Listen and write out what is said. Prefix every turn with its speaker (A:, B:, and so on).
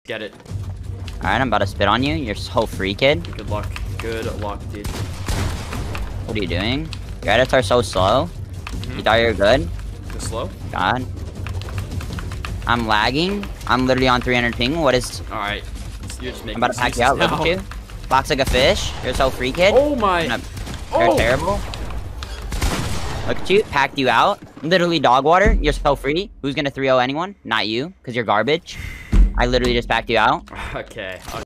A: Get it.
B: Alright, I'm about to spit on you. You're so free, kid.
A: Good luck. Good luck, dude.
B: What are you doing? Your edits are so slow. You thought you were good?
A: Too slow?
B: God. I'm lagging. I'm literally on 300 ping. What is...
A: Alright. You're just making
B: I'm about to pack you out. Look at you. Box like a fish. You're so free, kid.
A: Oh my...
B: You're terrible. Look at you. Packed you out. Literally dog water. You're so free. Who's gonna 3-0 anyone? Not you, because you're garbage. I literally just packed you out.
A: Okay.